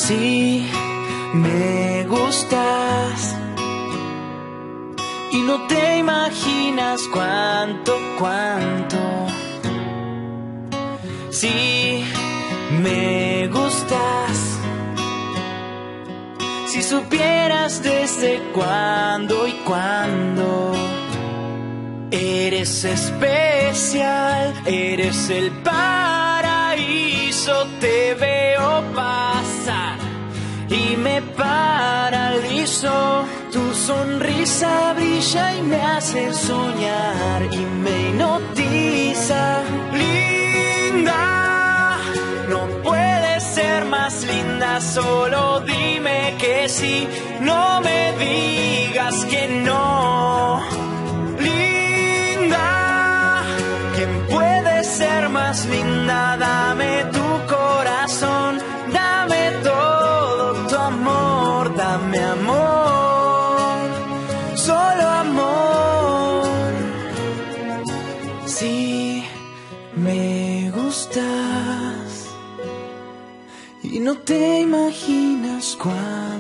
Sí, me gustas y no te imaginas cuánto. Sí, me gustas. Si supieras desde cuándo y cuándo. Eres especial, eres el paraíso. Te veo pasar y me paralizo. Tu sonrisa brilla y me hace soñar y me hipnotiza. Linda, no puedes ser más linda. Solo dime que sí, no me digas que no. Ser más linda, dame tu corazón, dame todo tu amor, dame amor, solo amor. Sí, me gustas y no te imaginas cuánto.